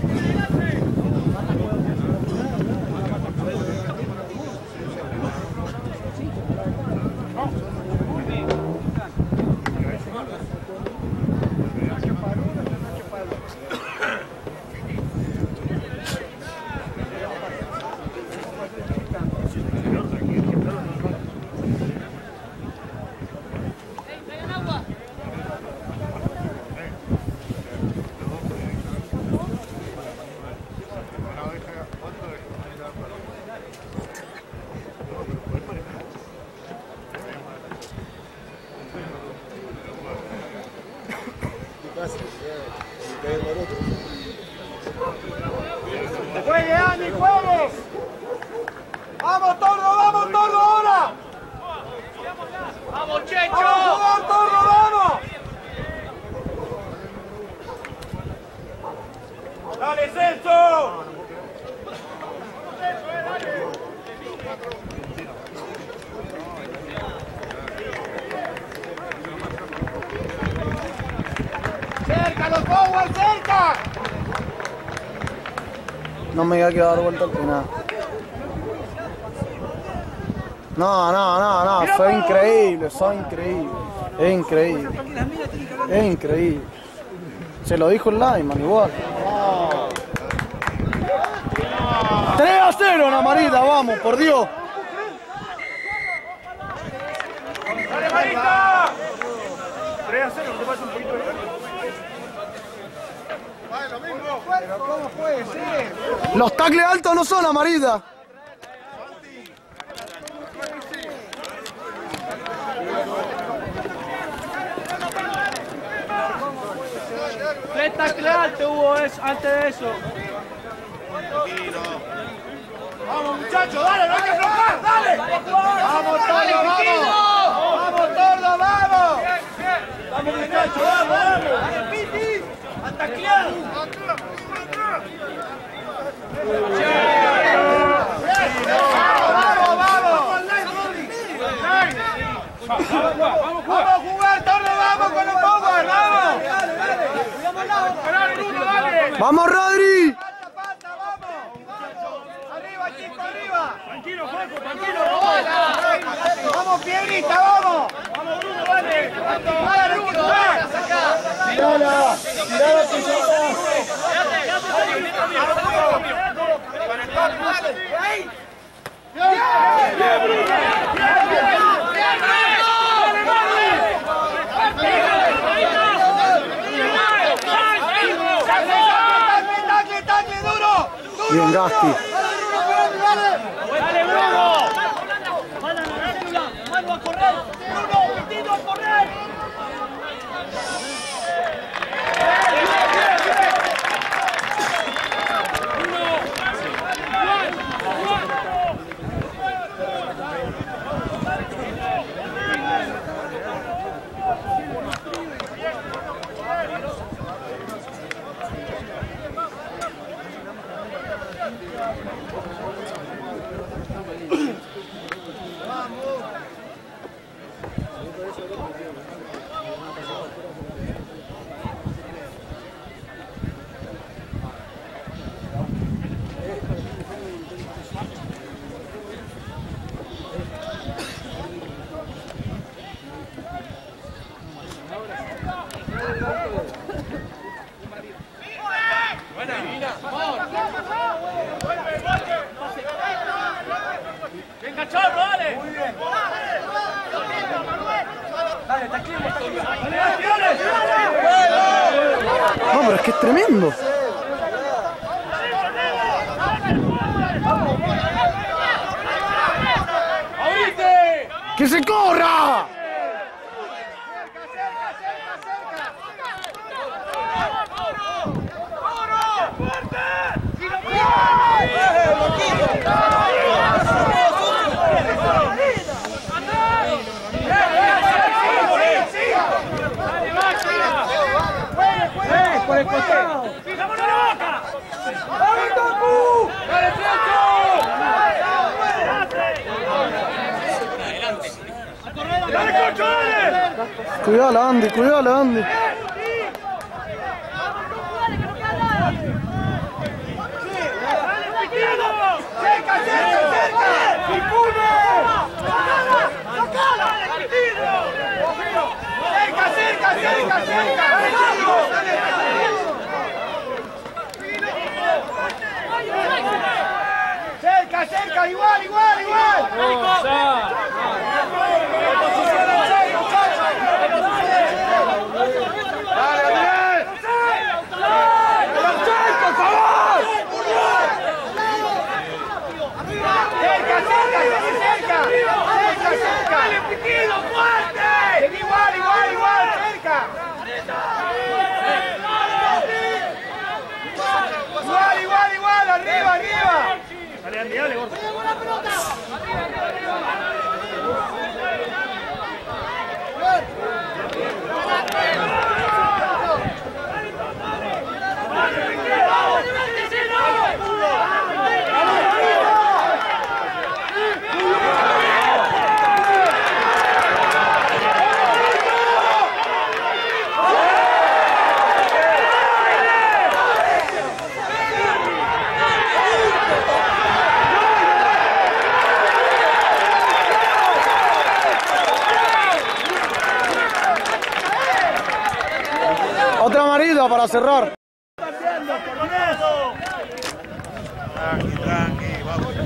¡Juegue, Ani, juegue! ¡Vamos, Tordo, vamos, Tordo, ahora! ¡Vamos, Checho! ¡Vamos a jugar, Tordo, vamos! ¡Dale, Celso! ¡Cerca, los Bowers, cerca! No me iba a quedar vuelta al final. No, no, no, no, soy increíble, soy increíble. Es increíble. Es increíble. Se lo dijo el Lyman igual. tres a cero en Amarilla, vamos, por Dios. ¡Dale, Marita! tres a cero, ¿no te pasa un poquito de... Pero ¿cómo puede ser? Los tacles altos no son Amarilla. Tres tacles altos hubo eso, antes de eso. ¡Vamos, muchachos! ¡Dale, no hay que aflojar! ¡Dale! ¡Vamos, Tordo, vamos! ¡Vamos, Tordo, vamos! ¡Vamos, muchachos, vamos, vamos! ¡A taclear! Vamos a jugar, Torre, vamos con los Power, vamos. ¡Vamos, Rodri! Pasa, pasa, vamos. Arriba, chico, arriba. Tranquilo, Juanjo, tranquilo. Vamos, Piedrahita, vamos. Vamos, Bruno, dale. Vale, Bruno, ven. ¡Tirala! ¡Tirala que ya Tacle, tacle, duro. Bien, Gasti. Dale, Bruno. Mano a la célula, mano a correr. Bruno, metido a correr. Venga, Chorro, dale. Muy bien. Dale, tranquilo, tranquilo. No, pero es que es tremendo. ¡Que se corra! Por el costado. ¡Fijamos la boca! ¡Vamos, Topu! ¡Dale, Flecho! ¡Dale, Cocho, dale! Cuidado, Andy, cuidado, Andy. ¡Cerca, cerca, cerca! ¡Impune! ¡Cerca, cerca, cerca, cerca! ¡Cerca, cerca! ¡Igual, igual, igual! Igual, igual, igual, cerca. Igual, igual, igual, arriba, arriba. Dale, Andy, dale, gordo. Otra amarilla para cerrar. Tranqui, tranqui, vamos.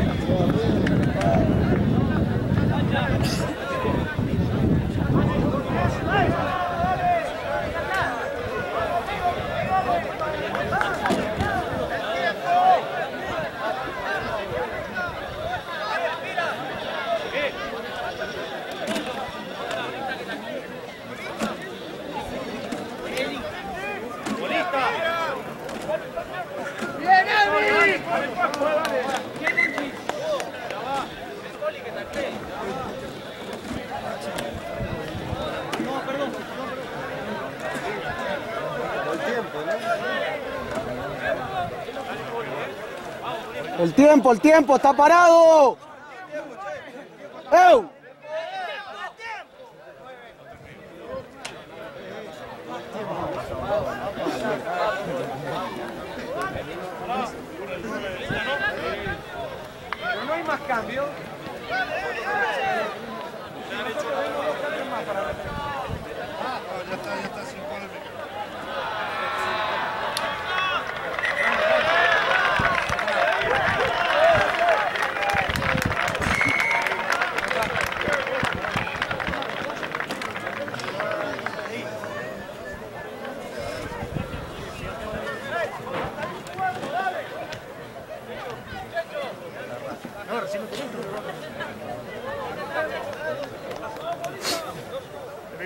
El tiempo, el tiempo, está parado. ¡Eu!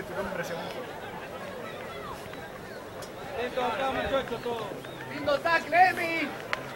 tu nombre segundo. Esto acá, muchachos, todo. Lindo tackle, Emi.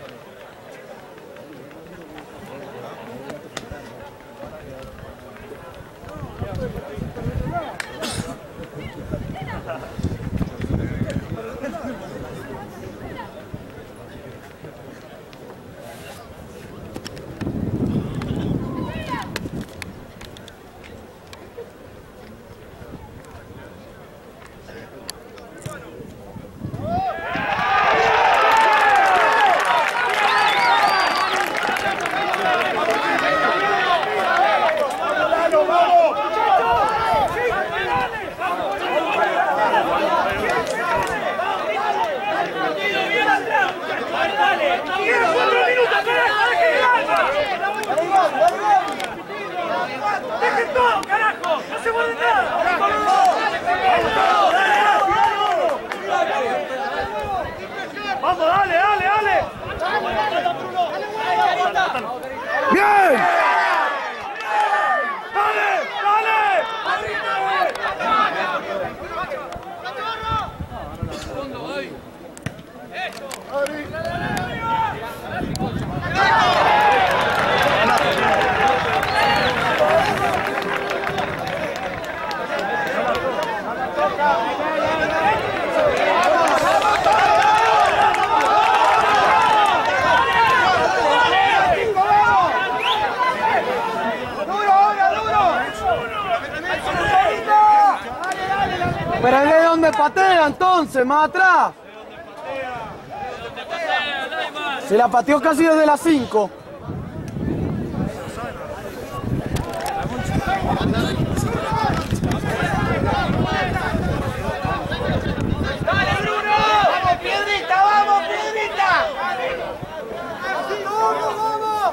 ¡Dejen todo, carajo! ¡No se mueve nada! ¡Vamos, dale, dale, dale! ¡Bien! ¡Dale, dale! Pero es de donde patea entonces, más atrás. Se la pateó casi desde las cinco. ¡Dale, Bruno! ¡Vamos, Piedrita, vamos, Piedrita! ¡Vamos, vamos!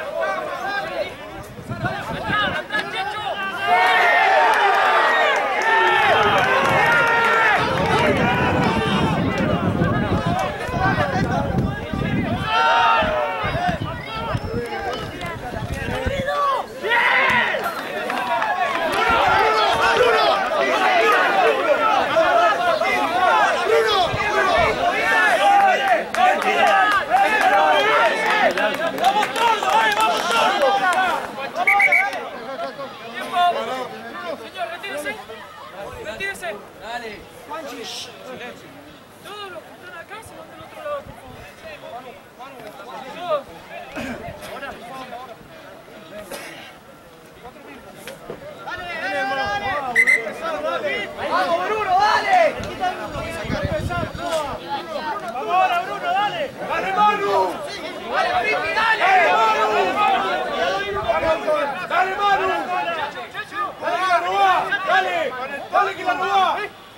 Retírese. Dale. Juanchi. Silencio. Todos los que están acá se van del otro lado, por favor. Todos. Ahora. ¡Dale, dale! ¡Vamos, Bruno, dale! ¡Vamos ahora, Bruno, dale! ¡Dale, Manu! ¡Dale, Pipi, dale! ¡Dale, Manu! ¡Dale, que la robá! ¡Dale! ¡Dale, que la robá!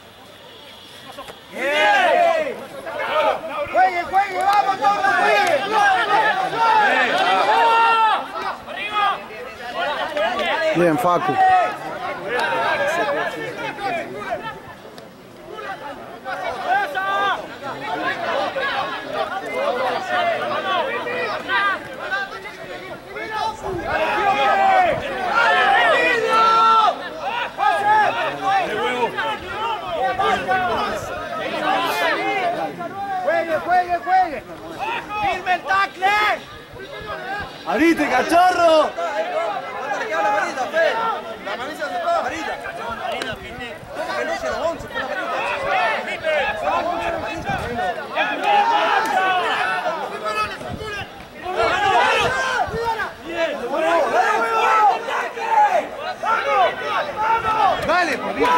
¡Bien! ¡Juegue, juegue! ¡Vamos, todos, juegue! Bien, Facu. ¡Juegue, juegue, juegue! ¡Firme el tackle! ¡Abrite, cachorro! ¡La manilla se está! ¡Marita! ¡Marita, Pipe! ¿Cómo que no se lo once? ¡Fue la ¡dale, por Dios!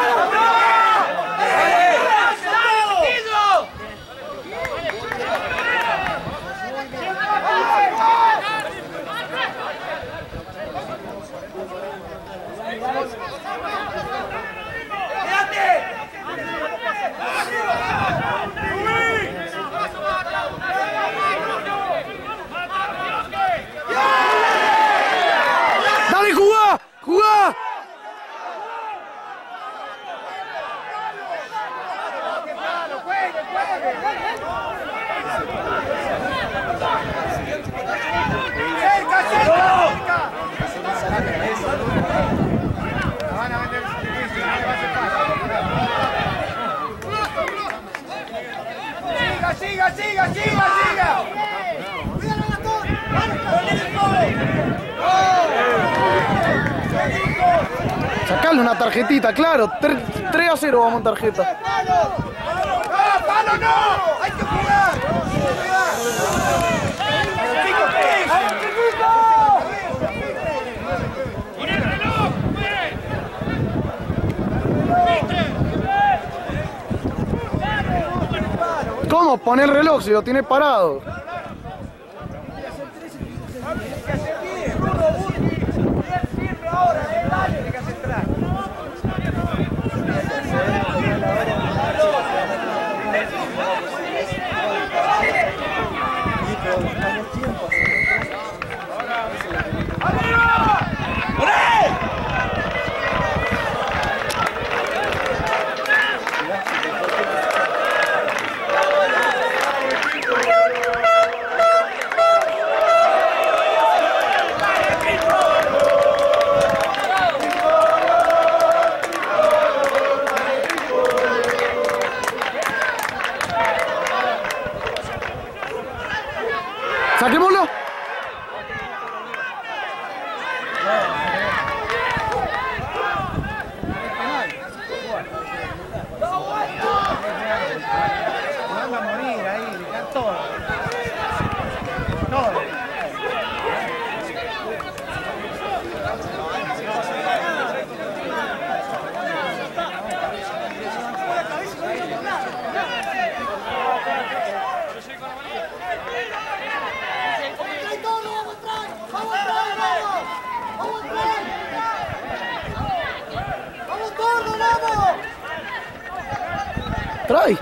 ¡Dale, jugá! ¡Jugá! ¡Cerca, cerca! ¡Cerca! siga, siga, siga, siga. Sacarle una tarjetita, claro. tres a cero vamos en tarjeta. ¡No, palo no! ¡Hay que jugar! ¡Con el reloj! ¿Cómo? Pone el reloj si lo tiene parado. ¡Saquémoslo! Van a morir ahí, le dan todo. Todo. ¡Trae!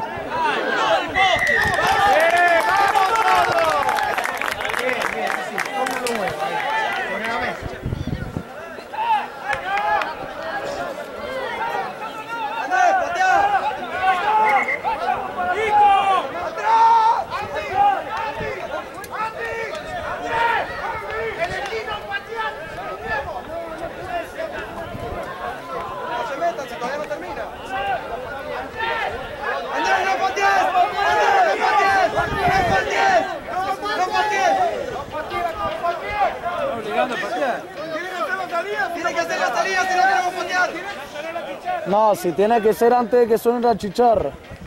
Tiene que hacer la salida si no queremos patear. No, si tiene que ser antes de que suene la chicharra.